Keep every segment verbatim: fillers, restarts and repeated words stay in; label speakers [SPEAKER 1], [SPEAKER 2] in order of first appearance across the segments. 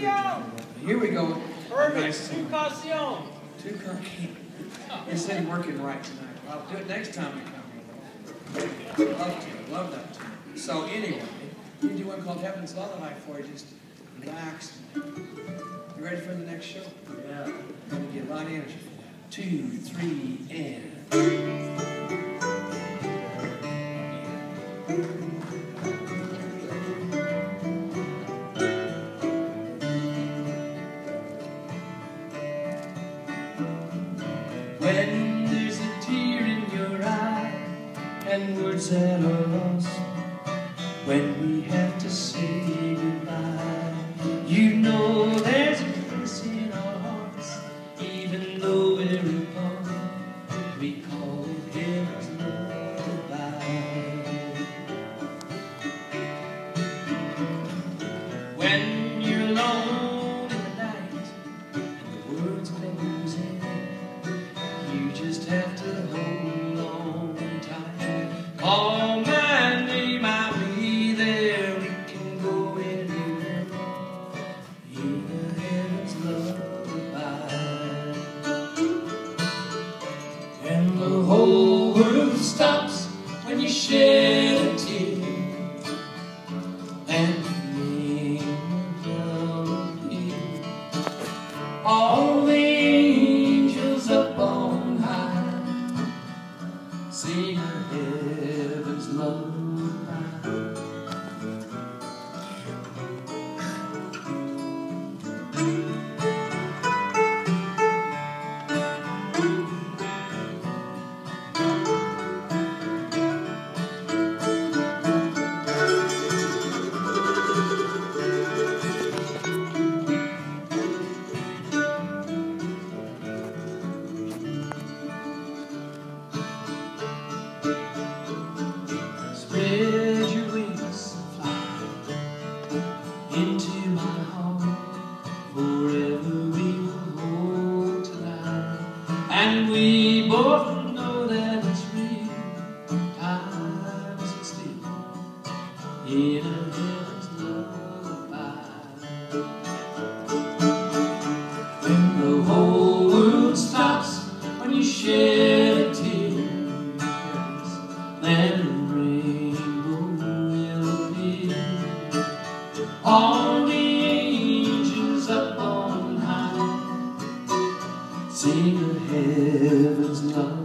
[SPEAKER 1] Here we go.
[SPEAKER 2] Perfect.
[SPEAKER 1] Nice.
[SPEAKER 2] Two caution.
[SPEAKER 1] Two caution. This isn't working right tonight. I'll do it next time we come. Love to. Love that tune. So anyway, we do one called Heaven's Lullaby for you. Just relax. You ready for the next show? Yeah. I'm going to get a lot of energy for that. Two, three, and... When there's a tear in your eye and words that are lost, when we have to say goodbye, you know there's a place in our hearts, even though we're apart, we call it heaven's lullaby. When you're alone in the night and the words close in, you just have to hold on tight. Call my name, I'll be there. We can go anywhere. You're the heaven's lullaby. And the whole world stops when you shed a tear. And you name down here. All the angels up on high sing heaven's lullaby. Spread your wings and fly into my heart. Forever we will hold tonight, and we both know that it's real. Time isn't still in a heaven's lullaby. When the whole world stops when you shed a tear, then a rainbow will appear. All the angels up on high sing a heaven's lullaby.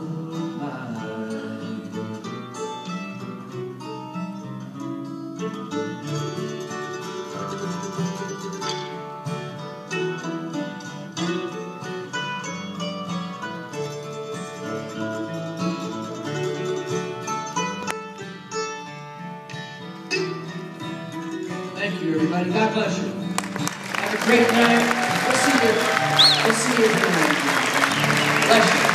[SPEAKER 1] Thank you, everybody. God bless you. Have a great night. We'll see you. We'll see you tonight. Bless you.